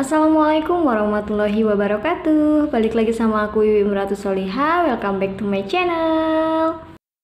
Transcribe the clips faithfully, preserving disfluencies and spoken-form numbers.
Assalamualaikum warahmatullahi wabarakatuh. Balik lagi sama aku Wiwi Imratu Soliha. Welcome back to my channel.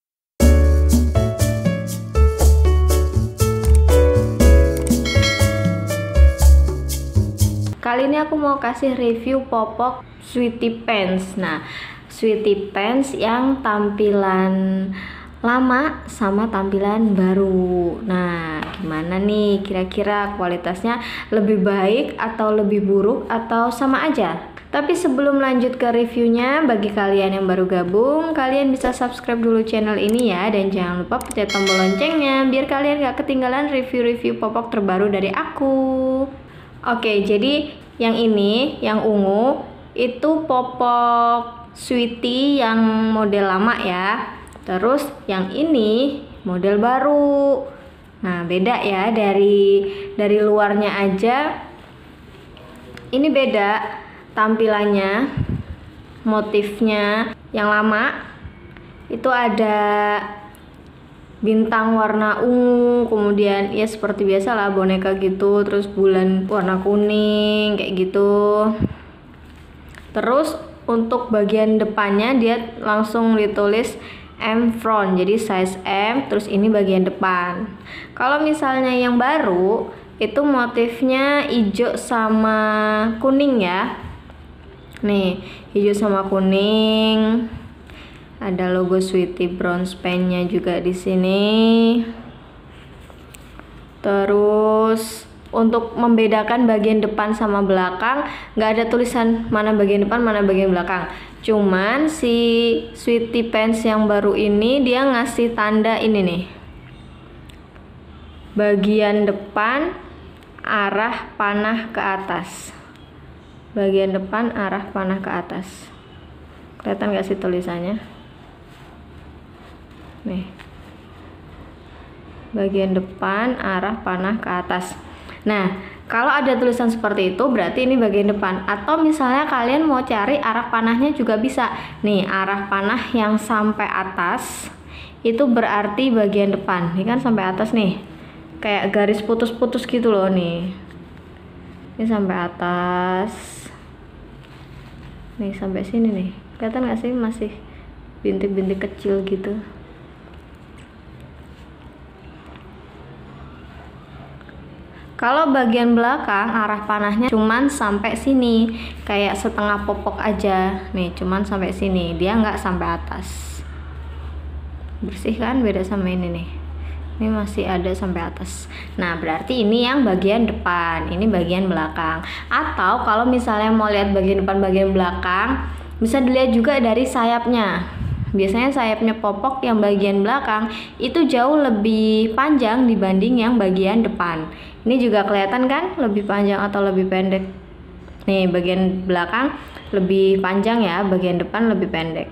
Kali ini aku mau kasih review popok Sweety Pants. Nah, Sweety Pants yang tampilan lama sama tampilan baru. Nah, gimana nih kira-kira kualitasnya, lebih baik atau lebih buruk atau sama aja? Tapi sebelum lanjut ke reviewnya, bagi kalian yang baru gabung, kalian bisa subscribe dulu channel ini ya, dan jangan lupa pencet tombol loncengnya biar kalian gak ketinggalan review-review popok terbaru dari aku. Oke, jadi yang ini, yang ungu, itu popok Sweety yang model lama ya. Terus yang ini model baru. Nah, beda ya, dari dari luarnya aja ini beda tampilannya. Motifnya yang lama itu ada bintang warna ungu, kemudian ya seperti biasa lah boneka gitu, terus bulan warna kuning kayak gitu. Terus untuk bagian depannya dia langsung ditulis M front, jadi size M, terus ini bagian depan. Kalau misalnya yang baru itu motifnya hijau sama kuning ya. Nih, hijau sama kuning. Ada logo Sweety bronze pen-nya juga di sini. Terus untuk membedakan bagian depan sama belakang, nggak ada tulisan mana bagian depan mana bagian belakang. Cuman si Sweety Pants yang baru ini dia ngasih tanda ini nih, bagian depan arah panah ke atas. Bagian depan arah panah ke atas. Kelihatan nggak sih tulisannya? Nih, bagian depan arah panah ke atas. Nah, kalau ada tulisan seperti itu berarti ini bagian depan. Atau misalnya kalian mau cari arah panahnya juga bisa. Nih, arah panah yang sampai atas itu berarti bagian depan. Ini kan sampai atas nih, kayak garis putus-putus gitu loh nih. Ini sampai atas. Nih sampai sini nih. Kelihatan gak sih, masih bintik-bintik kecil gitu. Kalau bagian belakang arah panahnya cuman sampai sini, kayak setengah popok aja. Nih, cuman sampai sini, dia nggak sampai atas. Bersih kan, beda sama ini nih. Ini masih ada sampai atas. Nah, berarti ini yang bagian depan, ini bagian belakang. Atau kalau misalnya mau lihat bagian depan, bagian belakang, bisa dilihat juga dari sayapnya. Biasanya sayapnya popok yang bagian belakang itu jauh lebih panjang dibanding yang bagian depan. Ini juga kelihatan kan lebih panjang atau lebih pendek. Nih, bagian belakang lebih panjang ya, bagian depan lebih pendek.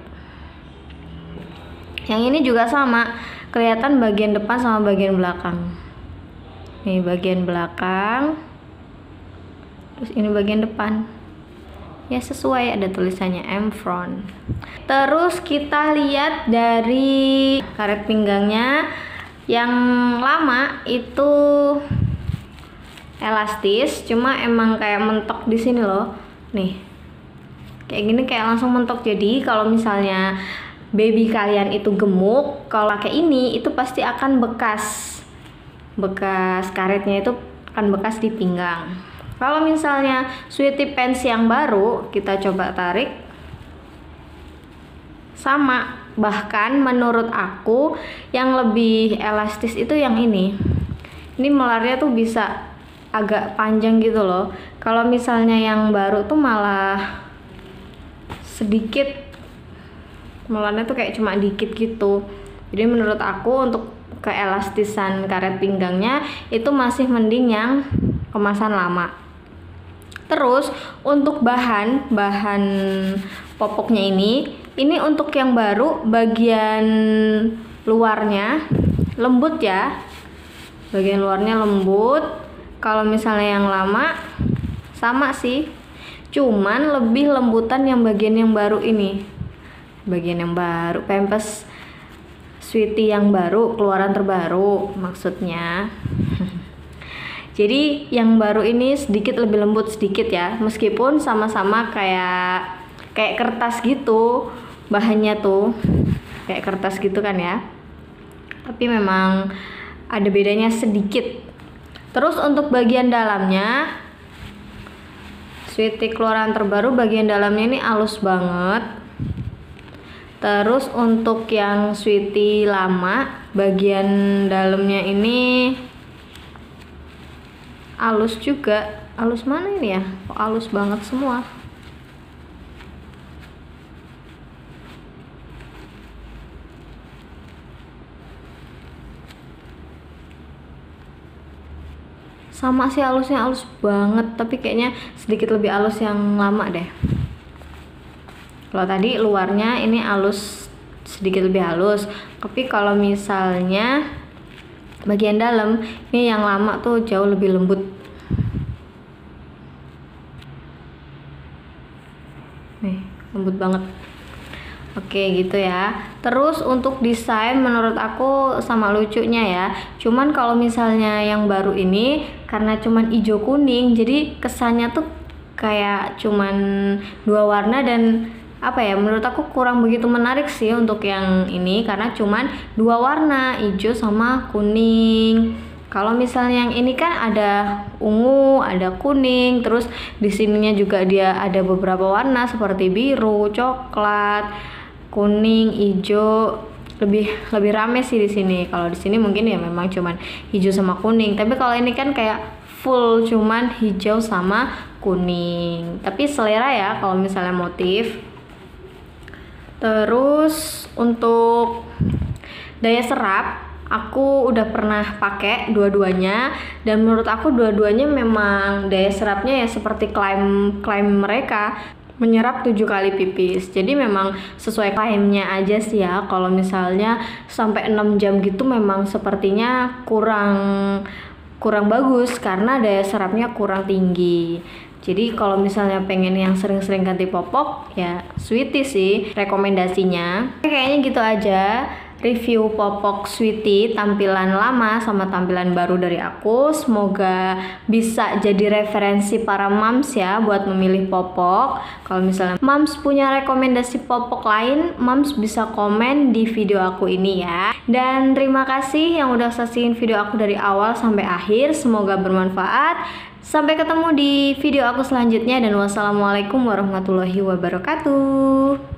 Yang ini juga sama, kelihatan bagian depan sama bagian belakang. Nih, bagian belakang, terus ini bagian depan. Ya sesuai, ada tulisannya M front. Terus kita lihat dari karet pinggangnya. Yang lama itu elastis, cuma emang kayak mentok di sini loh. Nih, kayak gini, kayak langsung mentok. Jadi kalau misalnya baby kalian itu gemuk, kalau pakai ini itu pasti akan bekas bekas karetnya, itu akan bekas di pinggang. Kalau misalnya Sweety Pants yang baru, kita coba tarik, sama. Bahkan menurut aku yang lebih elastis itu yang ini. Ini melarnya tuh bisa agak panjang gitu loh. Kalau misalnya yang baru tuh malah sedikit, melarnya tuh kayak cuma dikit gitu. Jadi menurut aku untuk keelastisan karet pinggangnya itu masih mending yang kemasan lama. Terus untuk bahan bahan popoknya ini, ini untuk yang baru bagian luarnya lembut ya, bagian luarnya lembut. Kalau misalnya yang lama sama sih, cuman lebih lembutan yang bagian yang baru ini, bagian yang baru Pampers Sweety yang baru, keluaran terbaru maksudnya. Jadi yang baru ini sedikit lebih lembut sedikit ya, meskipun sama-sama kayak kayak kertas gitu bahannya tuh, kayak kertas gitu kan ya, tapi memang ada bedanya sedikit. Terus untuk bagian dalamnya, Sweety keluaran terbaru bagian dalamnya ini halus banget. Terus untuk yang Sweety lama bagian dalamnya ini halus juga. Halus mana ini ya? Kok halus banget semua? Sama sih halusnya, halus banget, tapi kayaknya sedikit lebih halus yang lama deh. Kalau tadi luarnya ini halus, sedikit lebih halus, tapi kalau misalnya bagian dalam ini yang lama tuh jauh lebih lembut. Nih, lembut banget. Oke gitu ya. Terus untuk desain menurut aku sama lucunya ya. Cuman kalau misalnya yang baru ini karena cuman hijau kuning, jadi kesannya tuh kayak cuman dua warna dan apa ya, menurut aku kurang begitu menarik sih untuk yang ini karena cuman dua warna, hijau sama kuning. Kalau misalnya yang ini kan ada ungu, ada kuning, terus di sininya juga dia ada beberapa warna seperti biru, coklat, kuning, hijau, lebih lebih rame sih di sini. Kalau di sini mungkin ya memang cuman hijau sama kuning, tapi kalau ini kan kayak full cuman hijau sama kuning. Tapi selera ya kalau misalnya motif. Terus untuk daya serap, aku udah pernah pakai dua-duanya dan menurut aku dua-duanya memang daya serapnya ya seperti klaim klaim mereka, menyerap tujuh kali pipis. Jadi memang sesuai klaimnya aja sih ya. Kalau misalnya sampai enam jam gitu memang sepertinya kurang kurang bagus karena daya serapnya kurang tinggi. Jadi kalau misalnya pengen yang sering-sering ganti popok ya Sweety sih rekomendasinya. Kayaknya gitu aja review popok Sweety tampilan lama sama tampilan baru dari aku. Semoga bisa jadi referensi para moms ya buat memilih popok. Kalau misalnya moms punya rekomendasi popok lain, moms bisa komen di video aku ini ya. Dan terima kasih yang udah saksiin video aku dari awal sampai akhir. Semoga bermanfaat. Sampai ketemu di video aku selanjutnya dan wassalamualaikum warahmatullahi wabarakatuh.